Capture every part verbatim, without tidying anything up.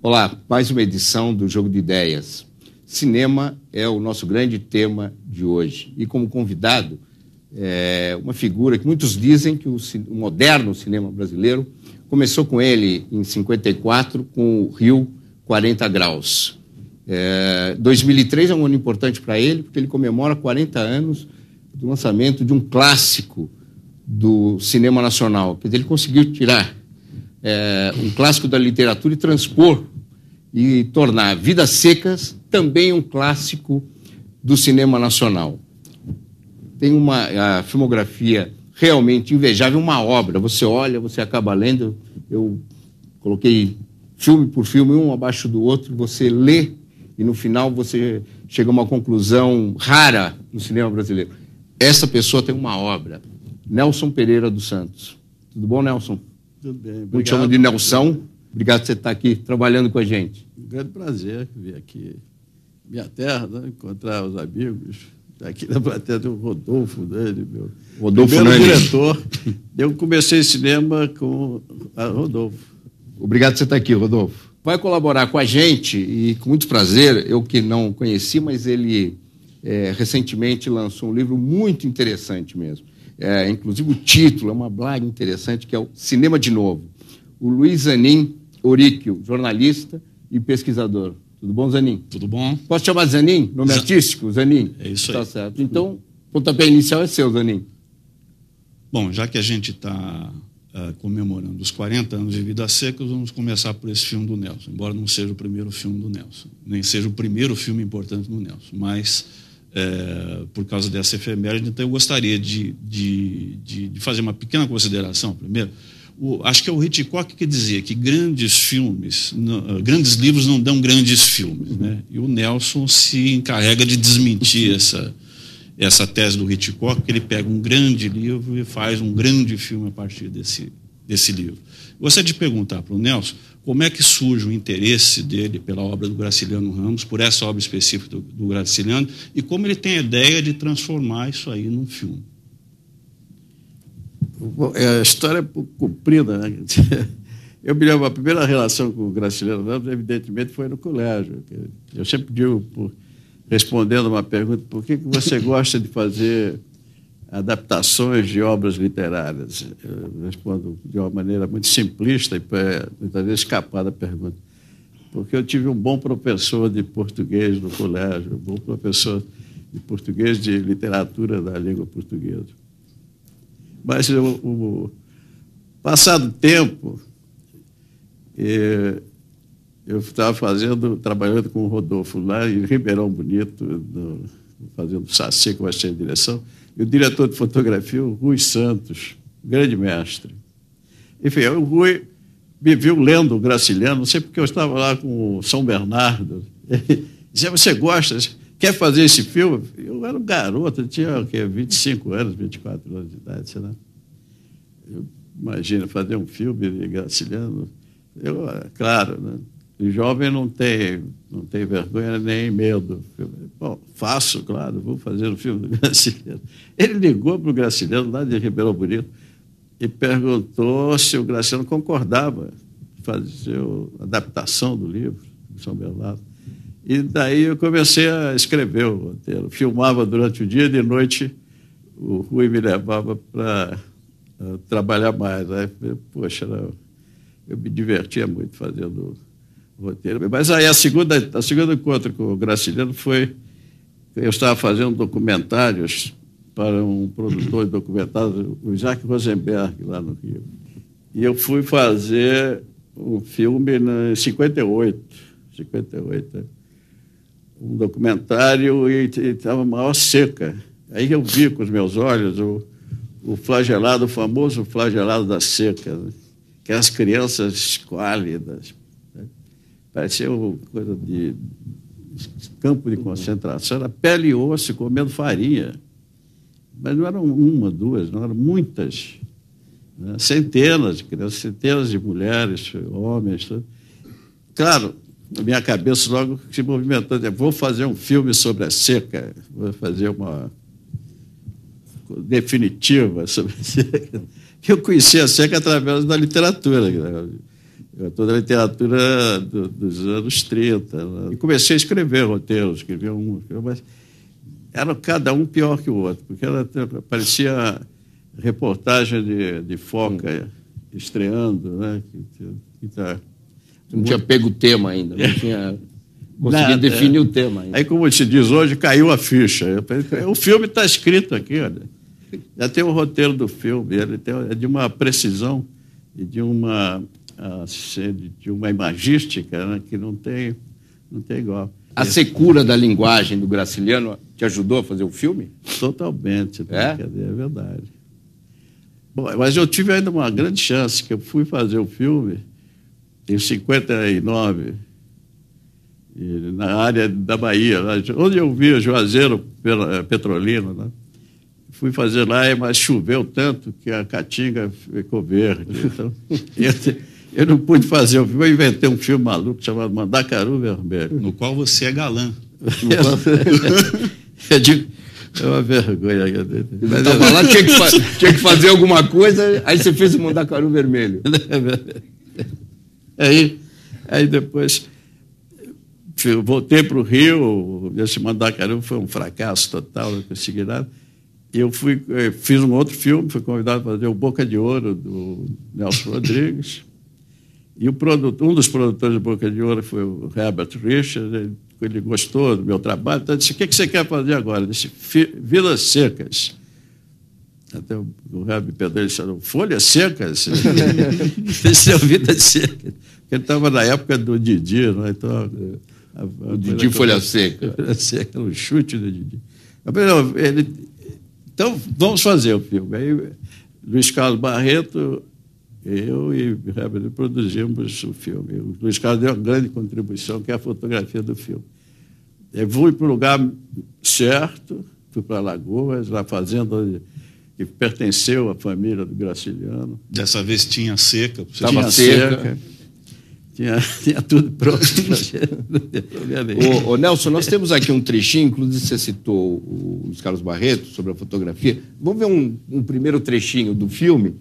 Olá, mais uma edição do Jogo de Ideias. Cinema é o nosso grande tema de hoje. E como convidado, é uma figura que muitos dizem que o, o moderno cinema brasileiro começou com ele em cinquenta e quatro, com o Rio quarenta graus. É, dois mil e três é um ano importante para ele, porque ele comemora quarenta anos do lançamento de um clássico do cinema nacional. Quer dizer, ele conseguiu tirar é, um clássico da literatura e transpor e tornar Vidas Secas também um clássico do cinema nacional. Tem uma a filmografia realmente invejável, uma obra. Você olha, você acaba lendo. Eu coloquei filme por filme, um abaixo do outro, você lê e no final você chega a uma conclusão rara no cinema brasileiro. Essa pessoa tem uma obra. Nelson Pereira dos Santos. Tudo bom, Nelson? Tudo bem, obrigado. Muito chamo de Nelson. Obrigado por você estar aqui trabalhando com a gente. Um grande prazer vir aqui, minha terra, né? Encontrar os amigos. Aqui na plateia tem o Rodolfo Nani, meu Rodolfo primeiro Nani. diretor. Eu comecei cinema com a Rodolfo. Obrigado por você estar aqui, Rodolfo. Vai colaborar com a gente e com muito prazer, eu que não conheci, mas ele é, recentemente lançou um livro muito interessante mesmo. É, inclusive o título é uma blague interessante, que é o Cinema de Novo. O Luiz Zanin Oríquio, jornalista e pesquisador. Tudo bom, Zanin? Tudo bom. Posso chamar de Zanin? Nome Zan... artístico, Zanin? É isso tá aí. Tá certo. Então, o pontapé inicial é seu, Zanin. Bom, já que a gente está uh, comemorando os quarenta anos de Vidas Secas, vamos começar por esse filme do Nelson, embora não seja o primeiro filme do Nelson, nem seja o primeiro filme importante do Nelson, mas é, por causa dessa efeméride, então eu gostaria de, de, de, de fazer uma pequena consideração primeiro. O, acho que é o Hitchcock que dizia que grandes filmes, não, grandes livros não dão grandes filmes, né? E o Nelson se encarrega de desmentir essa, essa tese do Hitchcock, que ele pega um grande livro e faz um grande filme a partir desse, desse livro. Gostaria de perguntar para o Nelson como é que surge o interesse dele pela obra do Graciliano Ramos, por essa obra específica do, do Graciliano, e como ele tem a ideia de transformar isso aí num filme. Bom, a história é pouco comprida, né? Eu me lembro, a primeira relação com o Graciliano Ramos, evidentemente, foi no colégio. Eu sempre digo, por, respondendo uma pergunta, por que, que você gosta de fazer adaptações de obras literárias? Eu respondo de uma maneira muito simplista e para muitas vezes escapar da pergunta. Porque eu tive um bom professor de português no colégio, um bom professor de português de literatura da língua portuguesa. Mas o, o passado tempo, eu estava fazendo, trabalhando com o Rodolfo lá em Ribeirão Bonito, no, fazendo Saci, que vai ser a direção, e o diretor de fotografia, o Rui Santos, grande mestre. Enfim, o Rui me viu lendo o Graciliano, não sei porque eu estava lá com o São Bernardo, e dizia, você gosta, quer fazer esse filme? Eu era um garoto, eu tinha o quê? vinte e cinco anos, vinte e quatro anos de idade, sei lá. Eu, imagina, fazer um filme de Graciliano. Eu, claro, né? O jovem não tem, não tem vergonha nem medo. Bom, faço, claro, vou fazer um filme do Graciliano. Ele ligou para o Graciliano, lá de Ribeirão Bonito, e perguntou se o Graciliano concordava em fazer a adaptação do livro, de São Bernardo. E daí eu comecei a escrever o roteiro. Filmava durante o dia e de noite o Rui me levava para uh, trabalhar mais. Aí, poxa, era, eu me divertia muito fazendo o roteiro. Mas aí a segunda, a segunda encontro com o Graciliano foi... Eu estava fazendo documentários para um produtor de documentários, o Jacques Rosenberg, lá no Rio. E eu fui fazer um filme em cinquenta e oito. cinquenta e oito, um documentário e estava maior seca. Aí eu vi com os meus olhos o, o flagelado, o famoso flagelado da seca, né? Aquelas crianças esquálidas, né? Parecia uma coisa de campo de concentração, era pele e osso comendo farinha. Mas não eram uma, duas, não eram muitas, né? Centenas de crianças, centenas de mulheres, homens. Tudo. Claro, na minha cabeça logo se movimentando, vou fazer um filme sobre a seca, vou fazer uma definitiva sobre a seca. Eu conheci a seca através da literatura. toda a literatura do, dos anos trinta. Né? E comecei a escrever roteiros, escrevi um, mas era cada um pior que o outro, porque era, parecia reportagem de, de foca hum. estreando, né? Que, que tá, não muito... tinha pego o tema ainda, não tinha conseguido definir é. o tema ainda. Aí, como se diz hoje, caiu a ficha. O filme está escrito aqui, olha. Já tem o roteiro do filme, ele tem, é de uma precisão e de uma, de uma imagística, né, que não tem, não tem igual. A secura da linguagem do Graciliano te ajudou a fazer o filme? Totalmente, é, é verdade. Bom, mas eu tive ainda uma grande chance, que eu fui fazer o filme em cinquenta e nove, na área da Bahia, onde eu via Juazeiro Petrolina, né? Fui fazer lá, mas choveu tanto que a caatinga ficou verde. Então, eu, eu não pude fazer o filme. Eu inventei um filme maluco chamado Mandacaru Vermelho. No qual você é galã. eu digo, é uma vergonha. Mas estava lá, tinha que, tinha que fazer alguma coisa, aí você fez o Mandacaru Vermelho. aí, aí depois eu voltei para o Rio, esse Mandacaru foi um fracasso total, não consegui nada. Eu fui, eu fiz um outro filme, fui convidado para fazer o Boca de Ouro, do Nelson Rodrigues. E o produtor, um dos produtores do Boca de Ouro foi o Herbert Richards. Ele, ele gostou do meu trabalho. Então, disse, o que você quer fazer agora? Eu disse, Vidas Secas. Até o, o Herbert Pedro falou, Folhas Secas? Esse é Vidas Secas. Porque ele estava na época do Didi, né? Então, a, a, o Didi Folha Seca. Folha Seca, o chute do Didi. Ele... Então, vamos fazer o filme. Aí, Luiz Carlos Barreto, eu e Herbert produzimos o filme. O Luiz Carlos deu uma grande contribuição, que é a fotografia do filme. Eu fui para o lugar certo, fui para Alagoas, na fazenda que pertenceu à família do Graciliano. Dessa vez tinha seca. Estava seca. seca. Tinha, tinha tudo pronto. ô, ô, Nelson, nós temos aqui um trechinho, inclusive você citou o Luiz Carlos Barreto sobre a fotografia. Vamos ver um, um primeiro trechinho do filme?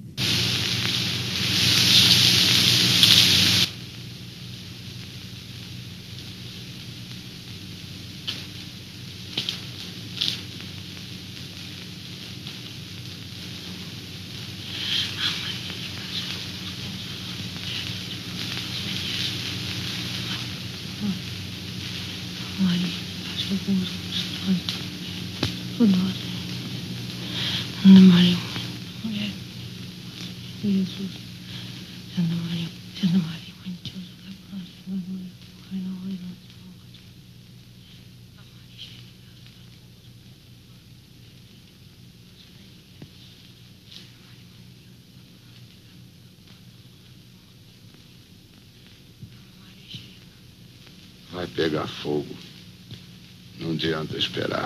Vai pegar fogo. Não adianta esperar.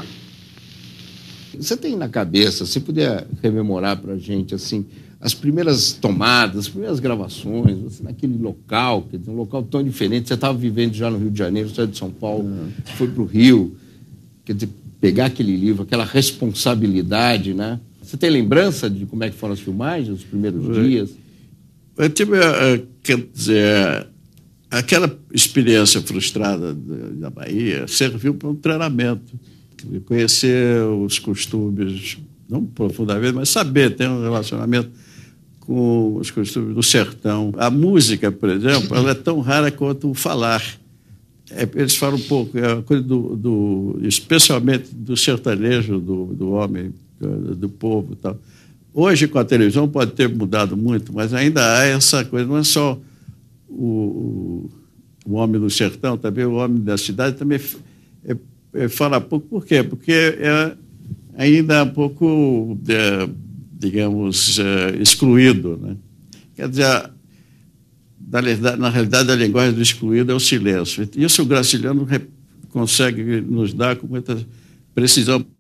Você tem na cabeça, se puder rememorar para a gente, assim, as primeiras tomadas, as primeiras gravações, você, naquele local, quer dizer, um local tão diferente, você estava vivendo já no Rio de Janeiro, você é de São Paulo, uhum. foi para o Rio, quer dizer, pegar aquele livro, aquela responsabilidade, né? Você tem lembrança de como é que foram as filmagens, os primeiros eu, dias? Eu tive, quer dizer, aquela experiência frustrada da Bahia serviu para um treinamento, conhecer os costumes, não profundamente, mas saber ter um relacionamento com os costumes do sertão. A música, por exemplo, ela é tão rara quanto o falar. É, eles falam um pouco, é uma coisa do, do, especialmente do sertanejo, do, do homem, do povo e tal. Hoje, com a televisão, pode ter mudado muito, mas ainda há essa coisa, não é só o, o homem do sertão, também o homem da cidade também é, é, fala pouco. Por quê? Porque é ainda um pouco, é, digamos, é, excluído, né? Quer dizer, na, na realidade, a linguagem do excluído é o silêncio. Isso o Graciliano consegue nos dar com muita precisão.